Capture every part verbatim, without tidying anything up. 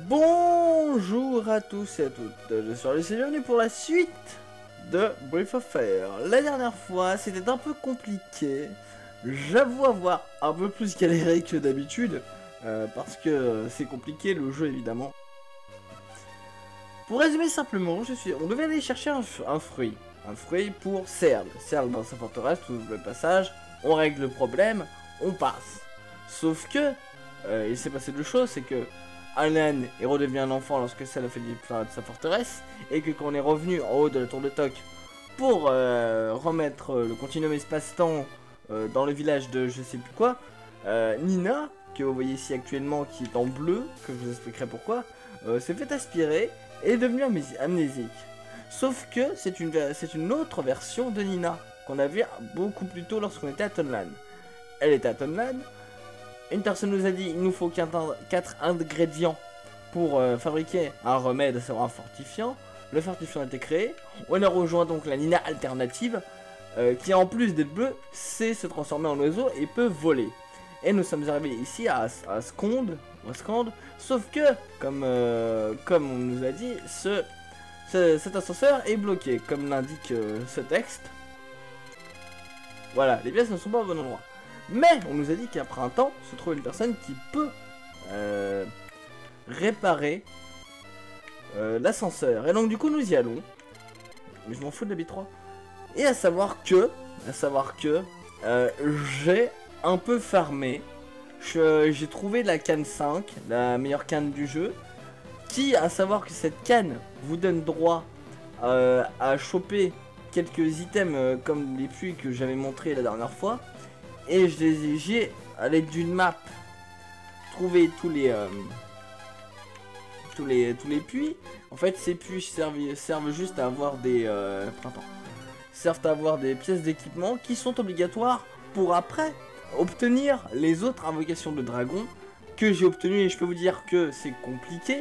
Bonjour à tous et à toutes, je suis Alice et bienvenue pour la suite de Breath of Fire. La dernière fois c'était un peu compliqué, j'avoue avoir un peu plus galéré que d'habitude, euh, parce que c'est compliqué le jeu évidemment. Pour résumer simplement, je suis, on devait aller chercher un, un fruit, un fruit pour Serle. Serle dans sa forteresse, tout le passage, on règle le problème, on passe. Sauf que, euh, il s'est passé deux choses, c'est que Alan est redevenu un enfant lorsque Serle a fait disparaître de sa forteresse, et que quand on est revenu en haut de la tour de Toc pour euh, remettre le continuum espace-temps euh, dans le village de je sais plus quoi, euh, Nina, que vous voyez ici actuellement, qui est en bleu, que je vous expliquerai pourquoi, euh, s'est fait aspirer et est devenue amnésique. Sauf que c'est une, c'est une autre version de Nina, qu'on a vu beaucoup plus tôt lorsqu'on était à Tonlan. Elle était à Tonlan. Une personne nous a dit il nous faut quatre ingrédients pour euh, fabriquer un remède, à savoir un fortifiant. Le fortifiant a été créé. On a rejoint donc la Nina alternative, euh, qui en plus d'être bleue, sait se transformer en oiseau et peut voler. Et nous sommes arrivés ici à, à Skonde, à Skonde, sauf que, comme, euh, comme on nous a dit, ce, ce, cet ascenseur est bloqué, comme l'indique euh, ce texte. Voilà, les pièces ne sont pas au bon endroit. Mais on nous a dit qu'après un temps, se trouve une personne qui peut euh, réparer euh, l'ascenseur. Et donc du coup nous y allons. Mais je m'en fous de la B trois. Et à savoir que, à savoir que, euh, j'ai un peu farmé. J'ai trouvé la canne cinq, la meilleure canne du jeu. Qui, à savoir que cette canne vous donne droit euh, à choper quelques items euh, comme les puits que j'avais montré la dernière fois. Et je les ai, j'ai, à l'aide d'une map, trouvé tous les, euh, tous les, tous les puits. En fait, ces puits servent, servent juste à avoir des, euh, printemps, servent à avoir des pièces d'équipement qui sont obligatoires pour après obtenir les autres invocations de dragon que j'ai obtenues. Et je peux vous dire que c'est compliqué.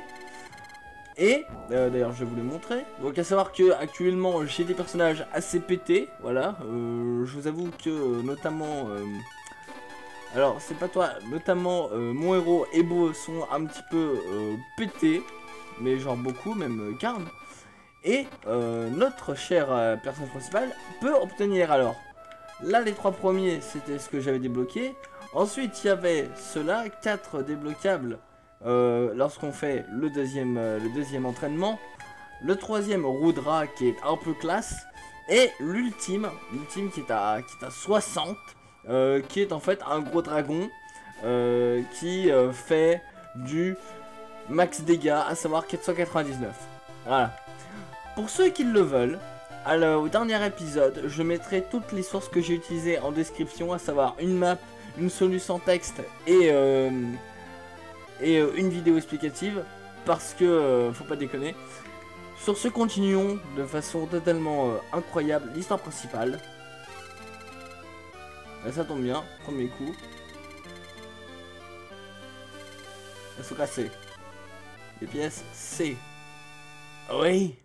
Et euh, d'ailleurs je vais vous les montrer. Donc à savoir que actuellement j'ai des personnages assez pétés. Voilà, euh, je vous avoue que euh, notamment euh, alors c'est pas toi, notamment euh, mon héros et Beau sont un petit peu euh, pétés. Mais genre beaucoup, même euh, Karn. Et euh, notre cher euh, personnage principal peut obtenir, alors là les trois premiers c'était ce que j'avais débloqué. Ensuite il y avait ceux-là, quatre débloquables Euh, lorsqu'on fait le deuxième, euh, le deuxième entraînement, le troisième Rudra qui est un peu classe, et l'ultime, l'ultime qui est à qui est à soixante, euh, qui est en fait un gros dragon euh, qui euh, fait du max dégâts, à savoir quatre cent quatre-vingt-dix-neuf. Voilà. Pour ceux qui le veulent, alors, au dernier épisode, je mettrai toutes les sources que j'ai utilisées en description, à savoir une map, une solution texte et euh, et euh, une vidéo explicative, parce que euh, faut pas déconner. Sur ce, continuons de façon totalement euh, incroyable l'histoire principale. Là, ça tombe bien, premier coup. Elles sont cassées. Les pièces C. Oui.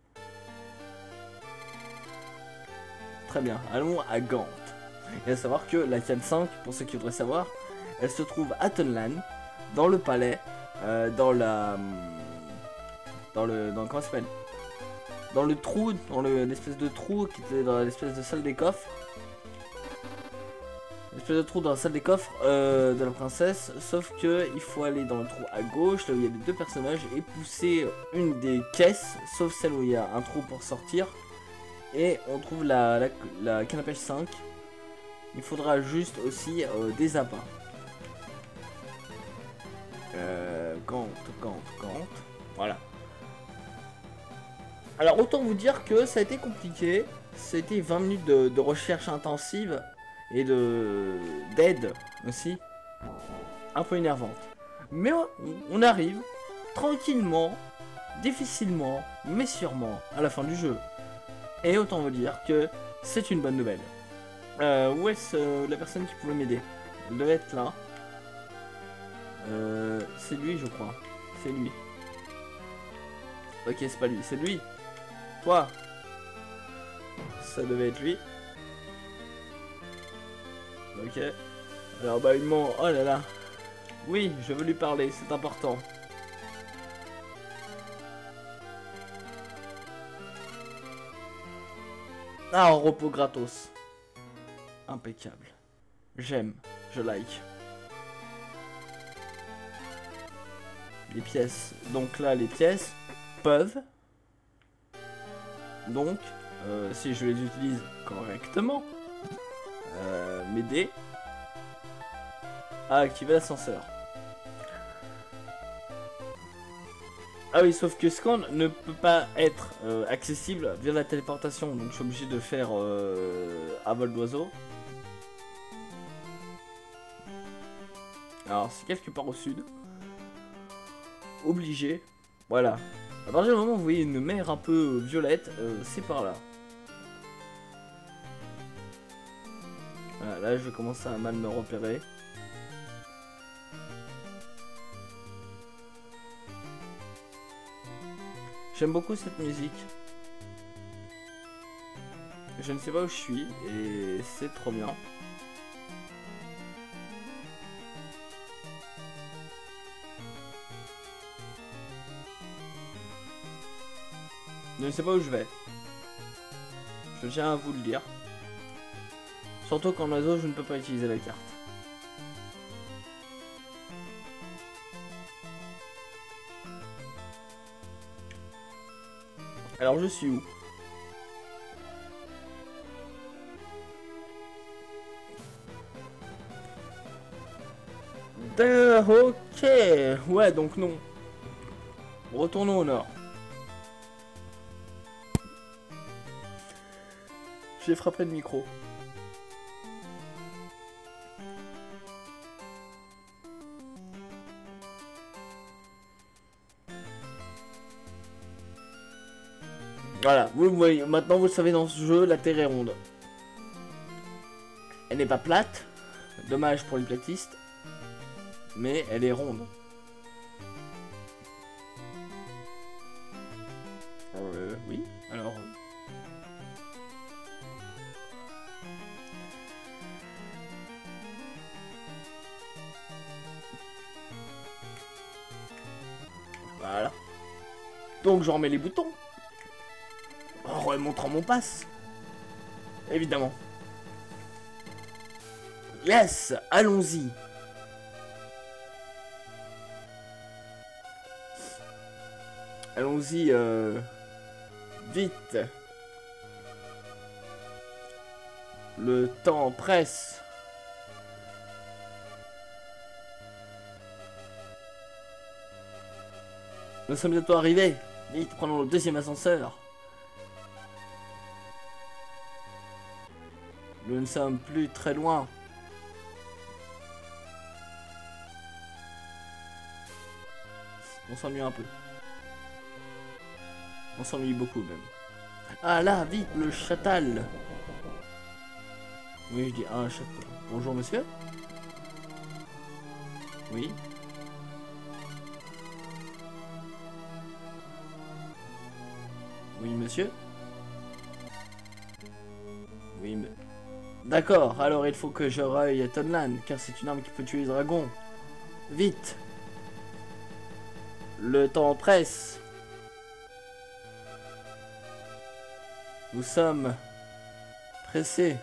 Très bien, allons à Gant. Et à savoir que la canne cinq, pour ceux qui voudraient savoir, elle se trouve à Tonlan, dans le palais, euh, dans la, dans le, dans comment ça s'appelle, dans le trou, dans l'espèce de trou qui était dans l'espèce de salle des coffres, l'espèce de trou dans la salle des coffres euh, de la princesse. Sauf que il faut aller dans le trou à gauche, là où il y a les deux personnages, et pousser une des caisses, sauf celle où il y a un trou pour sortir, et on trouve la, la, la canne à pêche cinq. Il faudra juste aussi euh, des appâts. Euh, Gant, Gant, Gant. Voilà. Alors autant vous dire que ça a été compliqué. Ça a été vingt minutes de, de recherche intensive et de d'aide aussi. Un peu énervante. Mais on, on arrive tranquillement, difficilement, mais sûrement à la fin du jeu. Et autant vous dire que c'est une bonne nouvelle. Euh, où est-ce euh, la personne qui pouvait m'aider? Elle devait être là. Euh, c'est lui, je crois. C'est lui. Ok, c'est pas lui, c'est lui. Toi. Ça devait être lui. Ok. Alors, bah, il ment. Oh là là. Oui, je veux lui parler, c'est important. Ah, en repos gratos. Impeccable. J'aime, je like. Les pièces. Donc là, les pièces peuvent. Donc, euh, si je les utilise correctement, euh, m'aider à activer l'ascenseur. Ah oui, sauf que Scan ne peut pas être euh, accessible via la téléportation, donc je suis obligé de faire euh, à vol d'oiseau. Alors c'est quelque part au sud. Obligé. Voilà. À partir du moment où vous voyez une mer un peu violette, euh, c'est par là. Voilà, là je vais commencer à mal me repérer. J'aime beaucoup cette musique. Je ne sais pas où je suis et c'est trop bien. Je ne sais pas où je vais. Je tiens à vous le dire. Surtout qu'en oiseau, je ne peux pas utiliser la carte. Alors je suis où? Euh, ok. Ouais, donc non. Retournons au nord. J'ai frappé le micro. Voilà, vous voyez, maintenant vous le savez, dans ce jeu, la Terre est ronde. Elle n'est pas plate, dommage pour les platistes, mais elle est ronde. Euh, oui, alors... Voilà. Donc je remets les boutons. En remontrant mon pass. Évidemment. Yes, allons-y. Allons-y, euh... vite. Le temps presse. Nous sommes bientôt arrivés. Vite, prenons le deuxième ascenseur. Nous ne sommes plus très loin. On s'ennuie un peu. On s'ennuie beaucoup même. Ah là, vite, le châtal. Oui, je dis un château. Bonjour monsieur. Oui. Oui monsieur. Oui mais... D'accord, alors il faut que je raille Tonlan, car c'est une arme qui peut tuer les dragons. Vite. Le temps presse. Nous sommes pressés.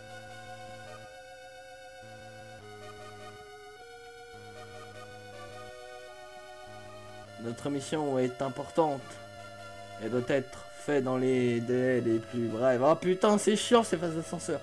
Notre mission est importante. Elle doit être faite dans les délais les plus brefs. Oh putain, c'est chiant ces phases d'ascenseur.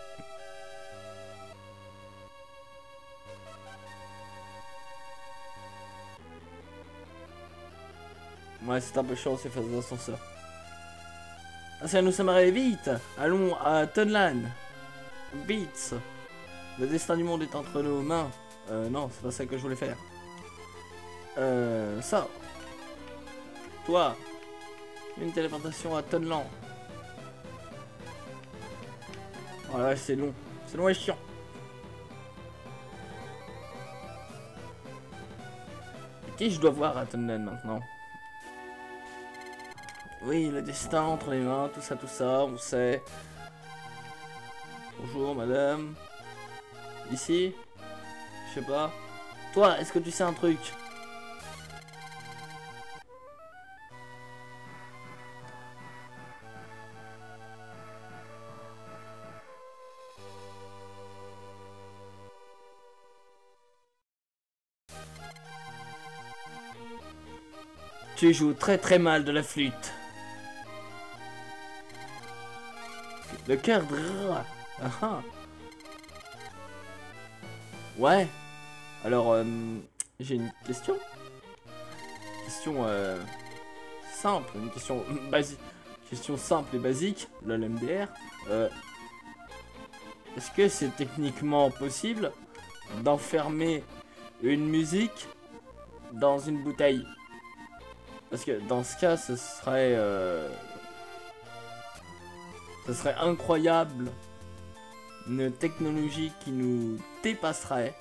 Ouais, c'est un peu chiant ces phases d'ascenseur. Ah, ça nous sommes arrivés vite. Allons à Tonlan. Vite. Le destin du monde est entre nos mains. Euh, non, c'est pas ça que je voulais faire. Euh, ça. Toi. Une téléportation à Tonlan. Oh là, c'est long. C'est long et chiant. Qui je dois voir à Tonlan maintenant? Oui, le destin entre les mains, tout ça, tout ça, on sait. Bonjour, madame. Ici? Je sais pas. Toi, est-ce que tu sais un truc? Tu joues très très mal de la flûte. Le cœur drrr. Ah ah. Ouais. Alors, euh, j'ai une question. Question euh, simple, une question basique. Question simple et basique, lol M D R. Euh, Est-ce que c'est techniquement possible d'enfermer une musique dans une bouteille? Parce que dans ce cas, ce serait... Euh, ce serait incroyable. Une technologie qui nous dépasserait.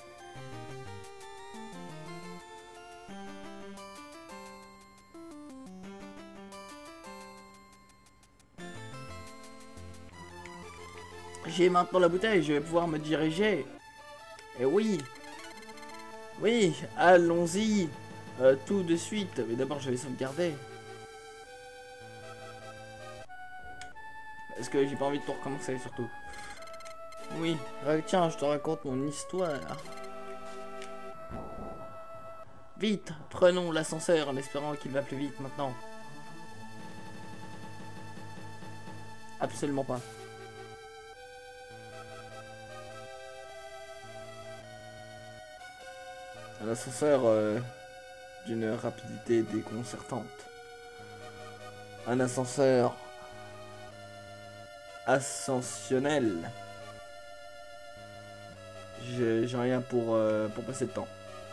J'ai maintenant la bouteille, je vais pouvoir me diriger. Et oui. Oui, allons-y. Euh, tout de suite. Mais d'abord, je vais sauvegarder. Parce que j'ai pas envie de tout recommencer, surtout. Oui, euh, tiens, je te raconte mon histoire. Vite, prenons l'ascenseur en espérant qu'il va plus vite maintenant. Absolument pas. Un ascenseur euh, d'une rapidité déconcertante. Un ascenseur ascensionnel. J'ai rien pour, euh, pour passer le temps.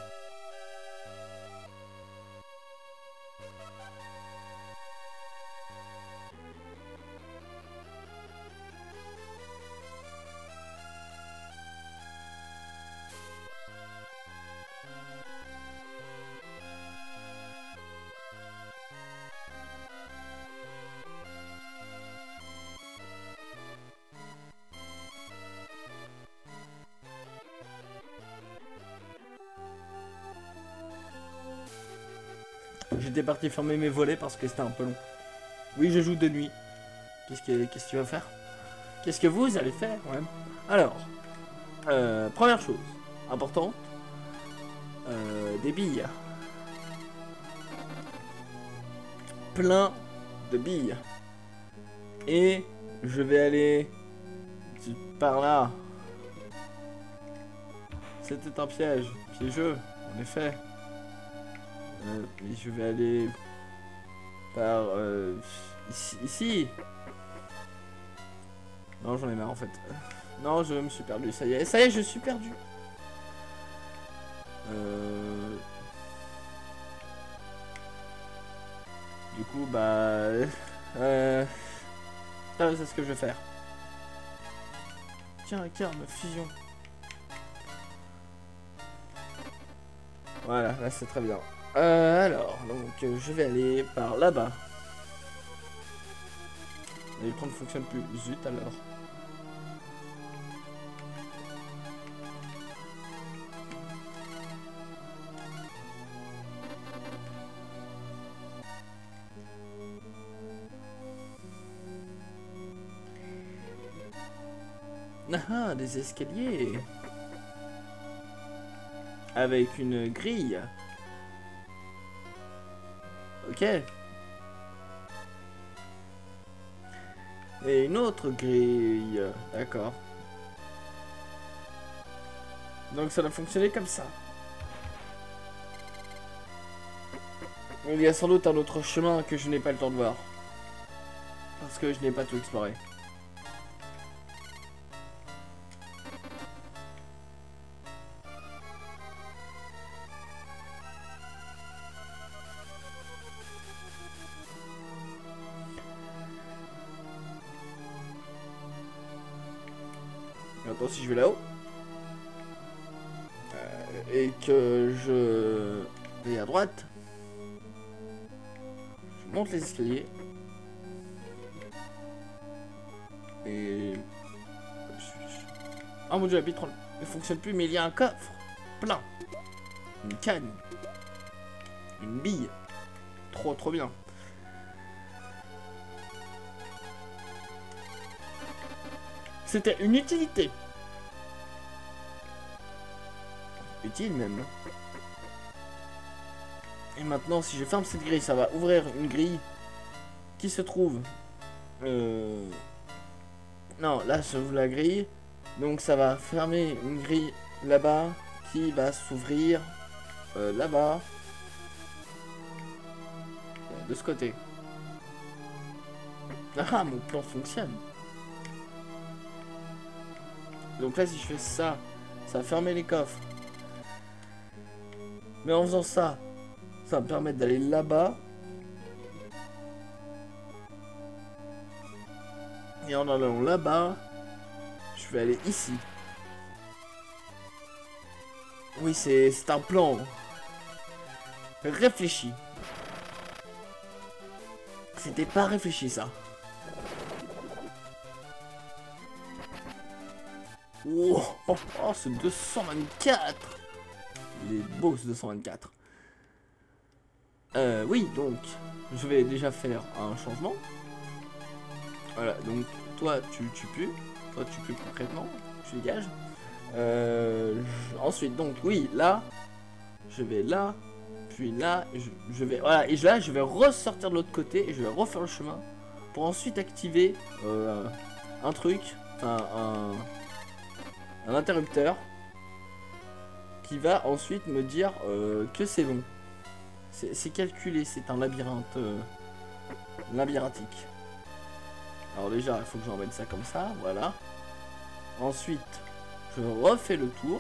J'étais parti fermer mes volets parce que c'était un peu long. Oui, je joue de nuit. Qu'est-ce que qu'est-ce que tu vas faire? Qu'est-ce que vous allez faire, ouais. Alors, euh, première chose importante, euh, des billes. Plein de billes. Et je vais aller par là. C'était un piège, piégeux, en effet. Euh, mais je vais aller par euh, ici, ici. Non, j'en ai marre en fait. Non, je me suis perdu. Ça y est, ça y est, je suis perdu. Euh... Du coup, bah, euh... ah, c'est ce que je vais faire. Tiens, regarde, fusion. Voilà, là c'est très bien. Euh, alors, donc euh, je vais aller par là-bas. L'écran ne fonctionne plus. Zut alors. Ah, des escaliers. Avec une grille. Ok. Et une autre grille. D'accord. Donc ça va fonctionner comme ça. Il y a sans doute un autre chemin que je n'ai pas le temps de voir. Parce que je n'ai pas tout exploré. Attends, si je vais là-haut euh, et que je vais à droite, je monte les escaliers et oh mon dieu, la bite ne fonctionne plus, mais il y a un coffre plein, une canne, une bille, trop trop bien. C'était une utilité. Utile même. Et maintenant, si je ferme cette grille, ça va ouvrir une grille qui se trouve... Euh... Non, là, j'ouvre la grille. Donc, ça va fermer une grille là-bas qui va s'ouvrir euh, là-bas. De ce côté. Ah, mon plan fonctionne. Donc là, si je fais ça, ça va fermer les coffres. Mais en faisant ça, ça va me permettre d'aller là-bas. Et en allant là-bas, je vais aller ici. Oui, c'est un plan réfléchi. C'était pas réfléchi, ça. Oh, oh, oh, ce deux cent vingt-quatre. Il est beau, ce deux cent vingt-quatre. Euh, oui, donc, je vais déjà faire un changement. Voilà, donc, toi, tu, tu pues. Toi, tu pues concrètement. Tu dégages. Euh, je, ensuite, donc, oui, là, je vais là. Puis là, je, je vais... Voilà, et là, je vais ressortir de l'autre côté. Et je vais refaire le chemin. Pour ensuite activer euh, un truc. Enfin, un... Un interrupteur. Qui va ensuite me dire euh, que c'est bon. C'est calculé, c'est un labyrinthe euh, labyrinthique. Alors déjà, il faut que j'emmène ça comme ça, voilà. Ensuite, je refais le tour.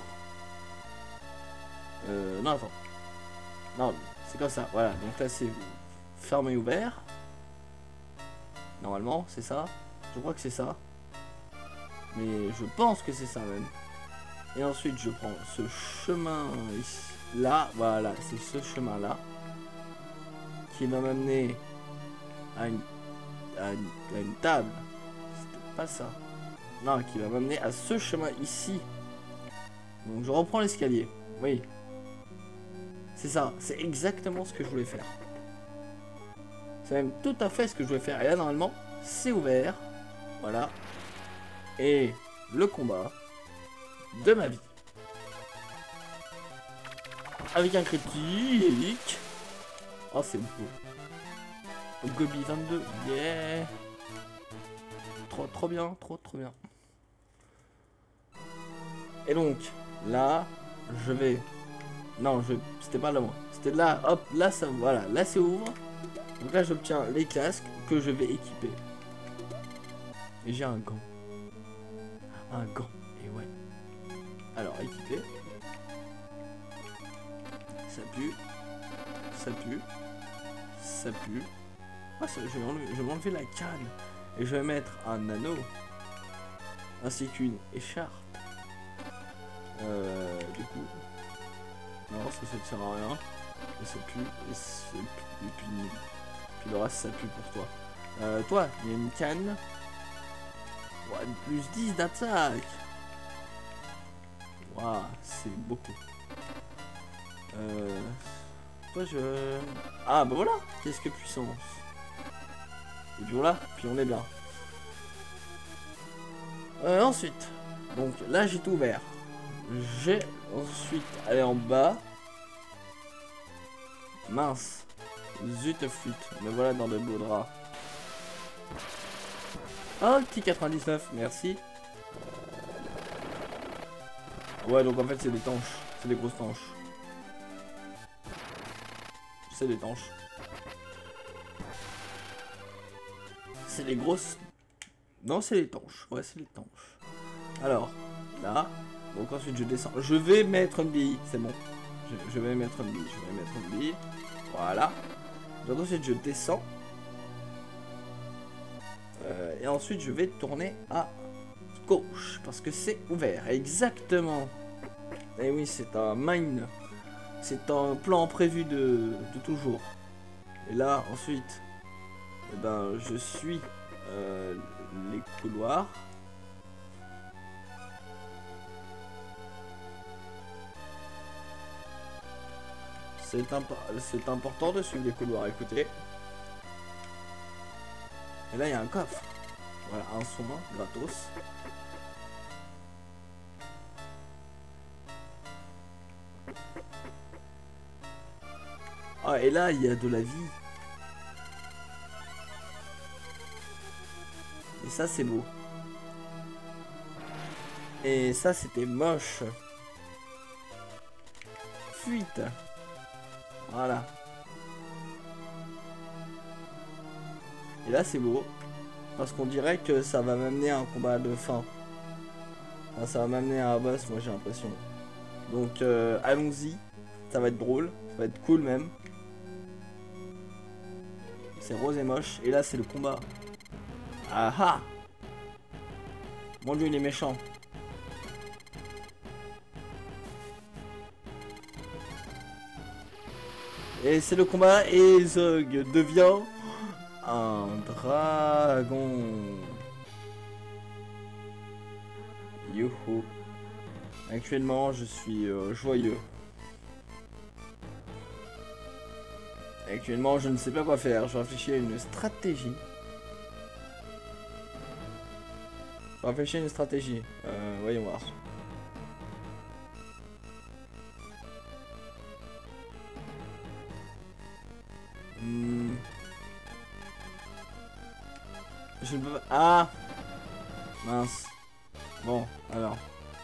Euh, non, attends. Non, c'est comme ça, voilà. Donc là, c'est fermé, ouvert. Normalement, c'est ça. Je crois que c'est ça. Mais je pense que c'est ça même. Et ensuite, je prends ce chemin ici. Là, voilà, c'est ce chemin-là. Qui va m'amener à une, à, une, à une table. C'était pas ça. Non, qui va m'amener à ce chemin ici. Donc je reprends l'escalier. Oui. C'est ça. C'est exactement ce que je voulais faire. C'est même tout à fait ce que je voulais faire. Et là, normalement, c'est ouvert. Voilà. Et le combat de ma vie. Avec un critique. Oh, c'est beau. Gobi vingt-deux. Yeah. Trop, trop bien. Trop, trop bien. Et donc, là, je vais... Non, je... c'était pas là, moi. C'était là, hop, là, ça... Voilà, là, c'est ouvre. Donc là, j'obtiens les casques que je vais équiper. Et j'ai un gant. Un gant. Et ouais. Alors, équiper. Ça pue. Ça pue. Ça pue. Ah, ça, je vais enlever, je vais enlever la canne. Et je vais mettre un anneau. Ainsi qu'une écharpe. Euh, du coup. Non, ça, ça ne sert à rien. Et ça pue. Et, et puis, puis le reste, ça pue pour toi. Euh, toi, il y a une canne. Ouais, plus dix d'attaque. Waouh, c'est beaucoup. Euh... Toi, je... Ah, bah voilà. Qu'est-ce que puissance. Et puis voilà, puis on est bien. Euh, ensuite, donc là, j'ai tout ouvert. J'ai ensuite aller en bas. Mince. Zut flûte. Me voilà dans de beaux draps. Oh, petit quatre-vingt-dix-neuf, merci. Ouais, donc en fait, c'est des tanches. C'est des grosses tanches. C'est des tanches. C'est des grosses... Non, c'est les tanches. Ouais, c'est les tanches. Alors, là. Donc ensuite, je descends. Je vais mettre une bille. C'est bon. Je, je vais mettre une bille. Je vais mettre une bille. Voilà. Donc ensuite, je descends. Euh, et ensuite, je vais tourner à gauche. Parce que c'est ouvert. Exactement. Et oui, c'est un mine. C'est un plan prévu de, de toujours. Et là, ensuite, eh ben, je suis euh, les couloirs. C'est imp c'est important de suivre les couloirs, écoutez. Et là, il y a un coffre. Voilà, un saumon gratos. Ah, et là, il y a de la vie. Et ça, c'est beau. Et ça, c'était moche. Fuite. Voilà. Et là, c'est beau. Parce qu'on dirait que ça va m'amener à un combat de fin. Enfin, ça va m'amener à un boss, moi, j'ai l'impression. Donc, euh, allons-y. Ça va être drôle. Ça va être cool, même. C'est rose et moche. Et là, c'est le combat. Ah ah! Mon dieu, il est méchant. Et c'est le combat et Zog devient un dragon. Youhou. Actuellement, je suis euh, joyeux. Actuellement, je ne sais pas quoi faire. Je réfléchis à une stratégie. Je réfléchis à une stratégie. Euh, voyons voir. Hmm. Je ne peux pas... Ah! Mince. Bon, alors.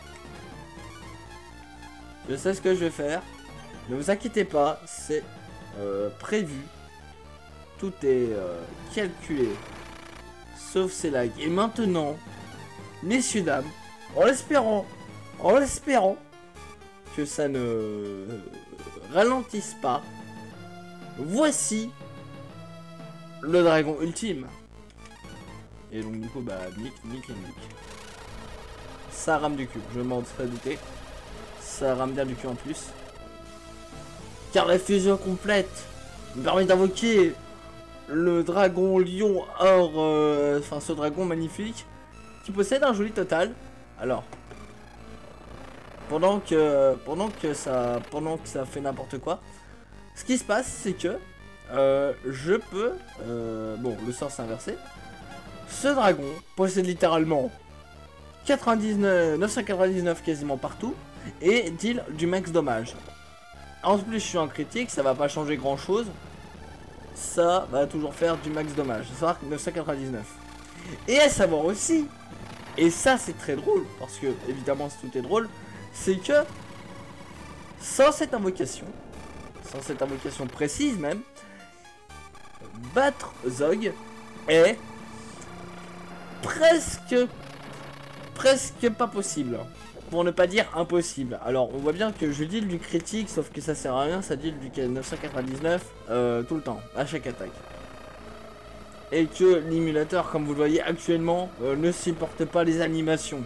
Je sais ce que je vais faire. Ne vous inquiétez pas, c'est euh, prévu. Tout est euh, calculé. Sauf ces lags. Et maintenant, messieurs, dames, en l'espérant, en l'espérant que ça ne ralentisse pas, voici le dragon ultime. Et donc du coup, bah, nick, nick et nick. Ça rame du cul, je m'en serais douté. Ça rame bien du cul en plus. Car la fusion complète me permet d'invoquer le dragon lion or, euh, enfin ce dragon magnifique qui possède un joli total. Alors, pendant que pendant que ça pendant que ça fait n'importe quoi, ce qui se passe c'est que euh, je peux euh, bon, le sort s'est inversé. Ce dragon possède littéralement quatre-vingt-dix-neuf, neuf cent quatre-vingt-dix-neuf quasiment partout et deal du max dommage. En plus, je suis en critique, ça va pas changer grand chose. Ça va toujours faire du max dommage. Ça va neuf cent quatre-vingt-dix-neuf. Et à savoir aussi, et ça c'est très drôle, parce que évidemment tout est drôle, c'est que sans cette invocation, sans cette invocation précise même, battre Zog est presque presque pas possible, pour ne pas dire impossible. Alors on voit bien que je deal du critique, sauf que ça sert à rien, ça deal du neuf cent quatre-vingt-dix-neuf euh, tout le temps, à chaque attaque. Et que l'émulateur, comme vous le voyez actuellement, euh, ne supporte pas les animations.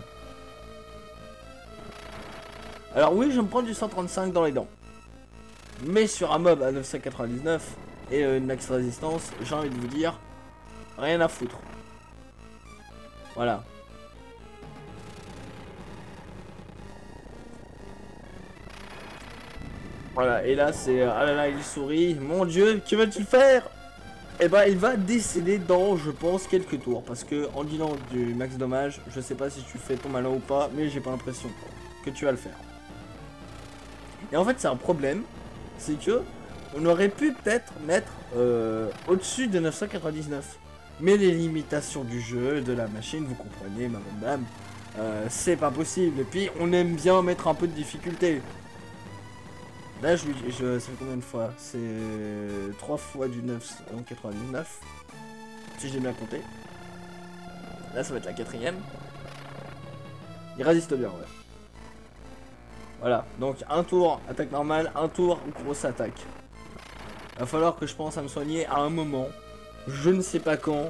Alors oui, je me prends du cent trente-cinq dans les dents, mais sur un mob à neuf cent quatre-vingt-dix-neuf et euh, une max résistance, j'ai envie de vous dire, rien à foutre. Voilà. Voilà, et là c'est... Ah là là, il sourit. Mon dieu, que vas-tu faire? Et bah il va décéder dans, je pense, quelques tours. Parce que en dealant du max dommage, je sais pas si tu fais ton malin ou pas, mais j'ai pas l'impression que tu vas le faire. Et en fait c'est un problème, c'est que on aurait pu peut-être mettre euh, au-dessus de neuf cent quatre-vingt-dix-neuf. Mais les limitations du jeu, de la machine, vous comprenez, ma bonne dame, euh, c'est pas possible. Et puis on aime bien mettre un peu de difficulté. Là, je lui je ça fait combien de fois? C'est trois fois du neuf cent quatre-vingt-dix-neuf. Si j'ai bien compté. Là, ça va être la quatrième. Il résiste bien, ouais. Voilà, donc un tour attaque normale, un tour grosse attaque. Va falloir que je pense à me soigner à un moment. Je ne sais pas quand.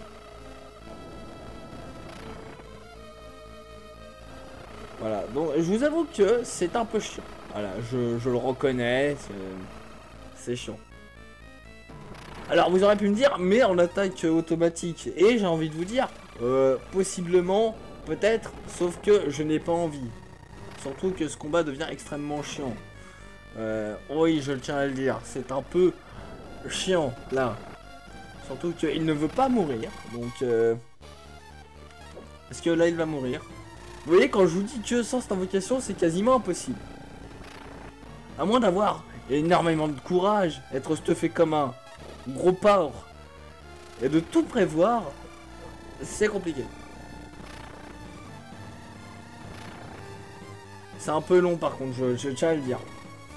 Voilà, donc je vous avoue que c'est un peu chiant. Voilà, je, je le reconnais, c'est chiant. Alors vous aurez pu me dire, mais en attaque automatique, et j'ai envie de vous dire, euh, possiblement, peut-être, sauf que je n'ai pas envie. Surtout que ce combat devient extrêmement chiant. Euh, oui, je tiens à le dire, c'est un peu chiant, là. Surtout qu'il ne veut pas mourir, donc... Euh... Est-ce que là, il va mourir? Vous voyez, quand je vous dis que sans cette invocation, c'est quasiment impossible. À moins d'avoir énormément de courage, être stuffé comme un gros porc, et de tout prévoir, c'est compliqué. C'est un peu long par contre, je, je tiens à le dire.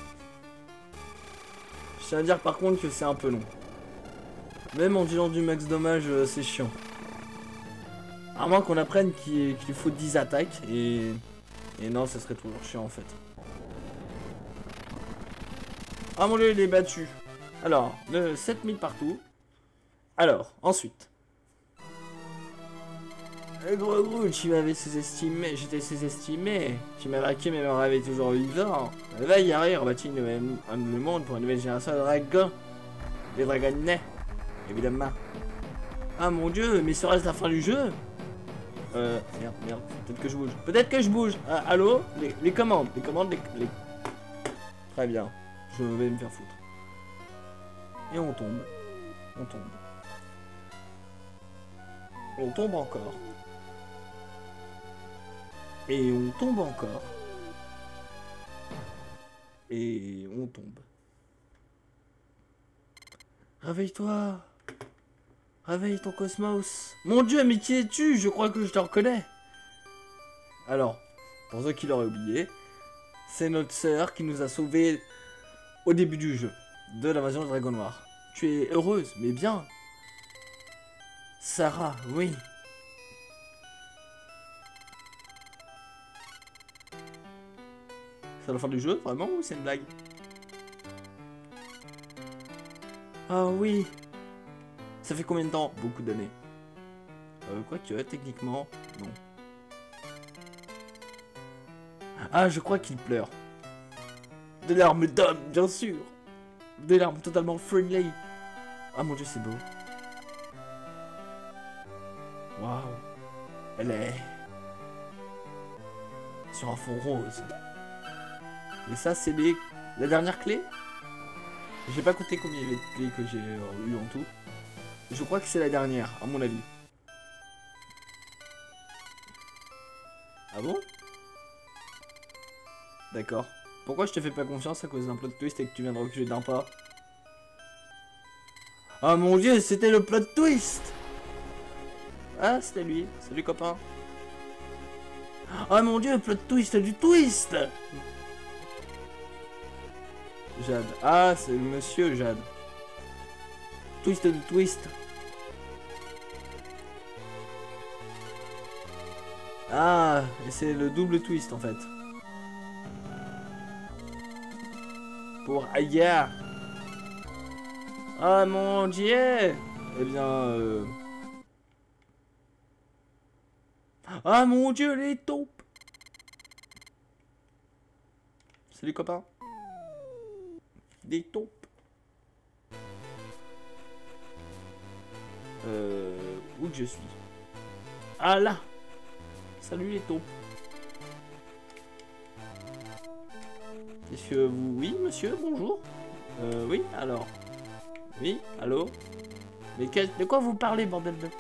Je tiens à dire par contre que c'est un peu long. Même en disant du max dommage, euh, c'est chiant. À moins qu'on apprenne qu'il qu'il faut dix attaques et... Et non, ça serait toujours chiant en fait. Ah mon dieu, il est battu. Alors, le sept mille partout. Alors, ensuite. Le gros gros, tu m'avais sous-estimé, j'étais sous-estimé. Tu m'as vaincu mais me rêvais toujours vivant. Va y arriver, rebâtir le monde pour une nouvelle génération de dragons. Des dragonnets, évidemment. Ah mon dieu, mais serait-ce la fin du jeu? Euh, merde, merde, peut-être que je bouge. Peut-être que je bouge. Ah, allô les, les commandes, les commandes, les, les... Très bien, je vais me faire foutre. Et on tombe. On tombe. On tombe encore. Et on tombe encore. Et on tombe. Réveille-toi. Réveille ton cosmos. Mon dieu, mais qui es-tu? Je crois que je te reconnais. Alors, pour ceux qui l'auraient oublié, c'est notre sœur qui nous a sauvés au début du jeu, de l'invasion du dragon noir. Tu es heureuse, mais bien. Sarah, oui. C'est la fin du jeu, vraiment, ou c'est une blague? Ah oui. Ça fait combien de temps? Beaucoup d'années. Euh, quoique, techniquement, non. Ah, je crois qu'il pleure. Des larmes d'homme, bien sûr. Des larmes totalement friendly. Ah mon dieu, c'est beau. Waouh. Elle est... sur un fond rose. Et ça, c'est les... la dernière clé? J'ai pas compté combien il y avait de clés que j'ai euh, eu en tout. Je crois que c'est la dernière, à mon avis. Ah bon? D'accord. Pourquoi je te fais pas confiance à cause d'un plot twist et que tu viens de reculer d'un pas? Ah mon dieu, c'était le plot twist! Ah, c'était lui. Salut copain. Ah mon dieu, plot twist du twist! Jade. Ah, c'est le monsieur Jade. Twist de twist. Ah, et c'est le double twist en fait. Pour Aya. Ah mon dieu. Eh bien... Euh... Ah mon dieu, les taupes. Salut copain. Des taupes. Euh... Où que je suis? Ah là. Salut les taupes. Est-ce que vous... Oui, monsieur, bonjour. Euh, oui, alors. Oui, allô. Mais de quoi vous parlez, bordel de...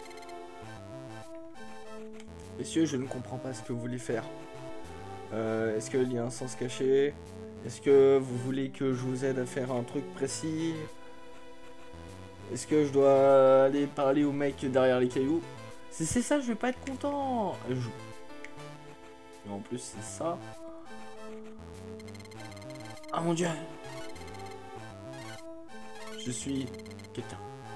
Messieurs, je ne comprends pas ce que vous voulez faire. Euh, Est-ce qu'il y a un sens caché? Est-ce que vous voulez que je vous aide à faire un truc précis? Est-ce que je dois aller parler au mec derrière les cailloux? Si c'est ça, je vais pas être content. Je... Et en plus, c'est ça. Ah mon dieu. Je suis quelqu'un.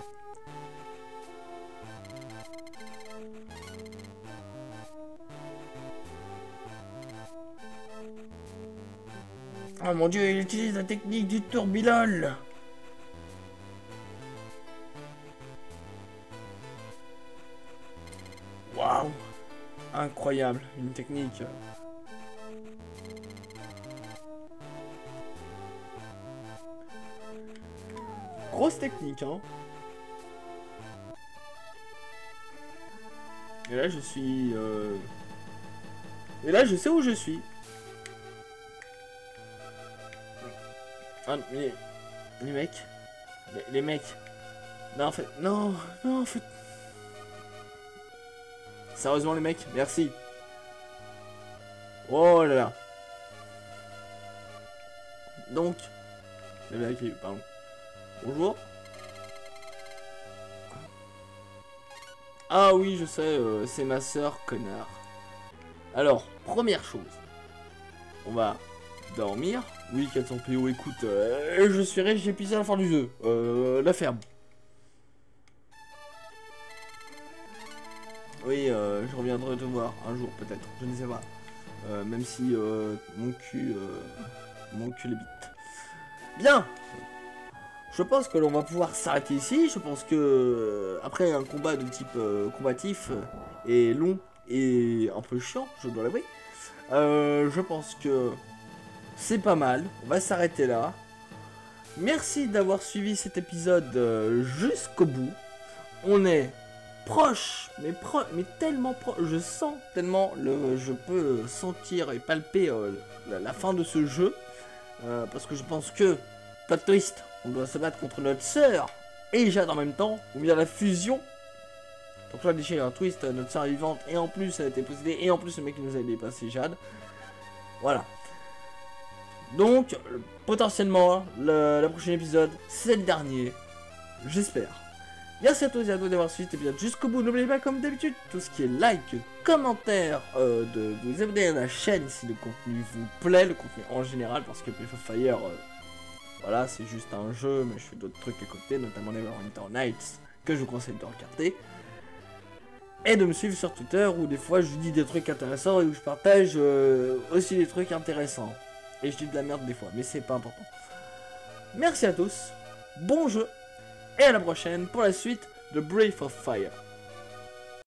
Oh mon dieu, il utilise la technique du tourbillol. Waouh. Incroyable, une technique. Grosse technique, hein. Et là, je suis... Euh... Et là, je sais où je suis. Ah, mais... Les mecs... Les, les mecs... Non, en fait... Non, non, en fait... Sérieusement, les mecs, merci. Oh là là. Donc... La vérité, pardon. Bonjour. Ah oui, je sais, euh, c'est ma soeur, connard. Alors, première chose. On va dormir. Oui, quatre cents P O, écoute, euh, je suis riche, j'ai pissé à la fin du jeu. Euh, la ferme. Oui, euh, je reviendrai te voir un jour, peut-être, je ne sais pas. Euh, même si euh, mon cul... Euh, mon cul les bite. Bien. Je pense que l'on va pouvoir s'arrêter ici. Je pense que euh, après un combat de type euh, combatif euh, et long et un peu chiant, je dois l'avouer. Euh, je pense que c'est pas mal. On va s'arrêter là. Merci d'avoir suivi cet épisode euh, jusqu'au bout. On est proche, mais pro mais tellement proche. Je sens tellement le, je peux sentir et palper euh, la, la fin de ce jeu euh, parce que je pense que plot twist. On doit se battre contre notre sœur et Jade en même temps, ou bien la fusion. Donc là, déjà, il y a un twist, notre sœur est vivante, et en plus, elle a été possédée, et en plus, le mec qui nous a aidé passer Jade. Voilà. Donc, euh, potentiellement, le, le prochain épisode, c'est le dernier. J'espère. Merci à tous et à tous d'avoir suivi cet épisode jusqu'au bout. N'oubliez pas, comme d'habitude, tout ce qui est like, commentaire, euh, de vous abonner à la chaîne si le contenu vous plaît, le contenu en général, parce que Breath of Fire... Euh, Voilà, c'est juste un jeu, mais je fais d'autres trucs à côté, notamment Neverwinter Nights, que je vous conseille de regarder. Et de me suivre sur Twitter, où des fois je dis des trucs intéressants et où je partage euh, aussi des trucs intéressants. Et je dis de la merde des fois, mais c'est pas important. Merci à tous, bon jeu, et à la prochaine pour la suite de Breath of Fire.